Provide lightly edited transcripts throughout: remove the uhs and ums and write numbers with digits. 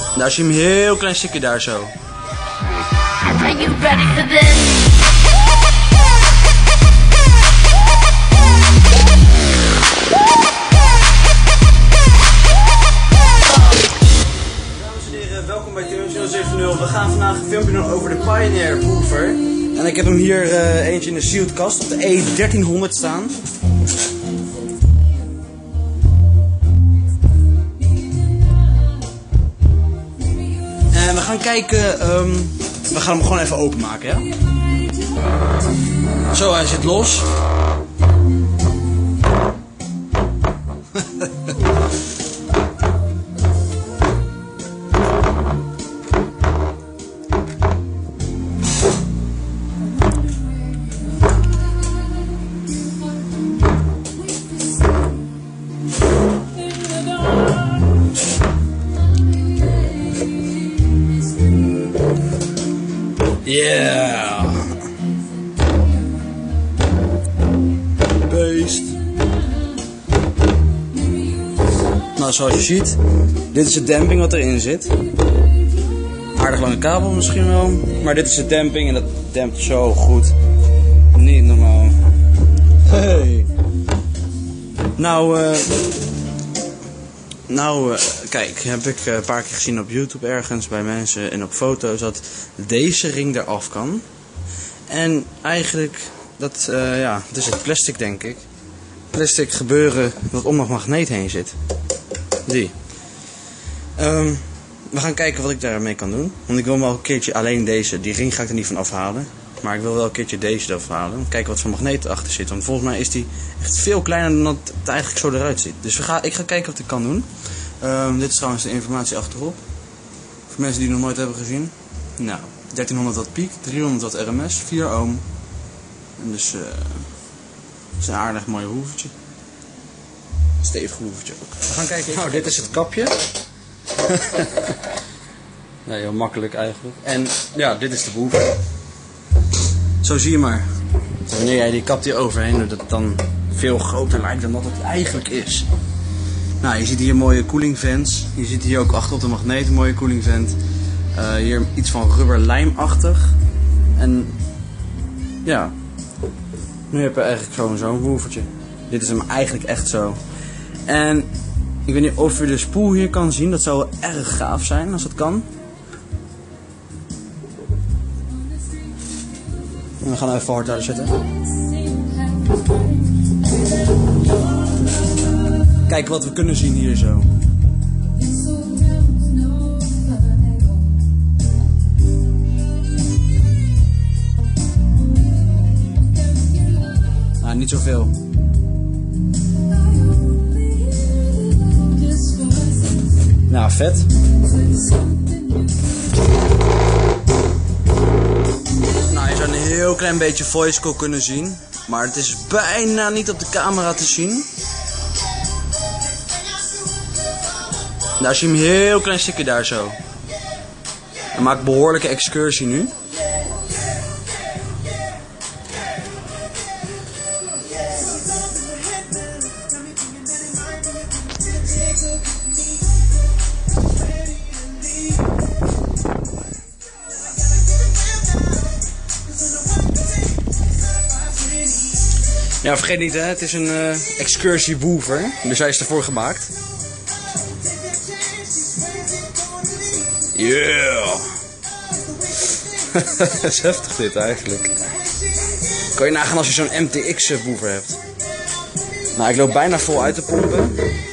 Daar zie je hem heel klein stukje daar zo. Are you ready for this? Welkom bij Tunes 070. We gaan vandaag een filmpje doen over de Pioneer Woofer. En ik heb hem hier eentje in de sealed kast op de E1300 staan. En we gaan kijken, we gaan hem gewoon even openmaken, ja? Zo, hij zit los. Yeah! Beest! Nou, zoals je ziet, dit is de damping wat erin zit. Aardig lange kabel misschien wel, maar dit is de damping en dat dempt zo goed. Niet normaal. Hey! Kijk, heb ik een paar keer gezien op YouTube ergens bij mensen en op foto's dat deze ring eraf kan. En eigenlijk, dat is het plastic denk ik. Plastic gebeuren dat om nog magneet heen zit. Die. We gaan kijken wat ik daarmee kan doen. Want ik wil wel een keertje alleen deze, die ring ga ik er niet van afhalen. Maar ik wil wel een keertje deze eraf halen. Kijken wat voor magneet erachter zit. Want volgens mij is die echt veel kleiner dan dat het eigenlijk zo eruit ziet. Dus ik ga kijken wat ik kan doen. Dit is trouwens de informatie achterop. Voor mensen die het nog nooit hebben gezien. Nou, 1300 watt piek, 300 watt RMS, 4 ohm. En dus het is een aardig mooi hoevertje. Stevig hoevertje ook. We gaan kijken. Nou, dit is het kapje. Nee, heel makkelijk eigenlijk. En ja, dit is de woever. Zo zie je maar. Wanneer jij die kap hier overheen doet, dat het dan veel groter lijkt dan dat het eigenlijk is. Nou, je ziet hier mooie cooling vents. Je ziet hier ook achter op de magneet een mooie cooling vent. Hier iets van rubber-lijmachtig. En ja, nu heb je eigenlijk gewoon zo'n woevertje. Dit is hem eigenlijk echt zo. En ik weet niet of je de spoel hier kan zien. Dat zou wel erg gaaf zijn als dat kan. En we gaan even hard uitzetten. Kijk wat we kunnen zien hier zo. Nou, niet zoveel. Nou, vet. Nou, je zou een heel klein beetje voice call kunnen zien. Maar het is bijna niet op de camera te zien. Daar zie je hem heel klein stukje daar zo. Hij maakt behoorlijke excursie nu. Ja, vergeet niet hè, het is een excursie woofer. Dus hij is ervoor gemaakt. Yeah! Dat is heftig dit eigenlijk. Kan je nagaan als je zo'n MTX woofer hebt. Nou, ik loop bijna vol uit te pompen.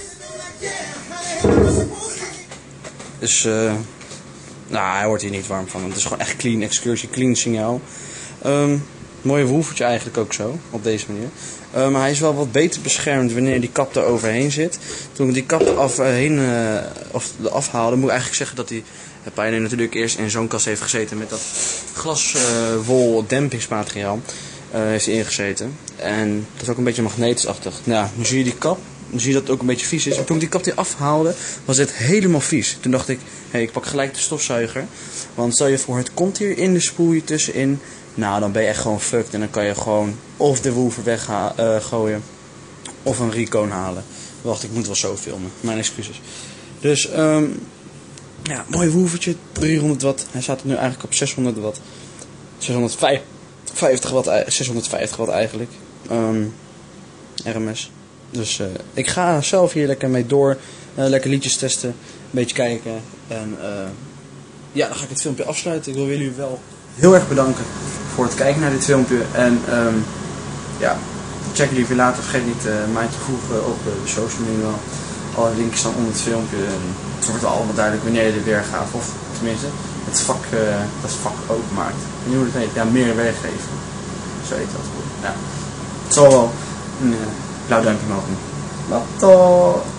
Dus, nou, hij wordt hier niet warm van. Het is gewoon echt clean excursie, clean signaal. Mooie woofertje eigenlijk ook zo, op deze manier. Maar hij is wel wat beter beschermd wanneer die kap er overheen zit. Toen ik die kap afhaalde, moet ik eigenlijk zeggen dat die Pioneer natuurlijk eerst in zo'n kast heeft gezeten met dat glaswol dempingsmateriaal. Heeft hij ingezeten. En dat is ook een beetje magnetischachtig. Nou, nu zie je die kap. Dan zie je dat het ook een beetje vies is. Maar toen ik die kap hier afhaalde, was het helemaal vies. Toen dacht ik, hé, ik pak gelijk de stofzuiger. Want stel je voor, het komt hier in de spoel hier tussenin. Nou, dan ben je echt gewoon fucked. En dan kan je gewoon of de woofer weggooien. Of een recone halen. Wacht, ik moet wel zo filmen. Mijn excuses. Dus, Ja, mooi woevertje, 300 watt. Hij staat nu eigenlijk op 600 watt. 650 watt, 650 watt eigenlijk. RMS. Dus ik ga zelf hier lekker mee door. Lekker liedjes testen. Een beetje kijken. En ja, dan ga ik het filmpje afsluiten. Ik wil jullie wel heel erg bedanken voor het kijken naar dit filmpje. En ja, check jullie weer later. Vergeet niet mij te voegen op de social media. Alle links staan onder het filmpje. En het wordt wel allemaal duidelijk wanneer je er weer gaat. Of tenminste, het vak, dat vak openmaakt. En hoe het heet, ja, meer weggeven. Zo heet dat. Ja. Het zal wel een blauw duimpje mogen. Later.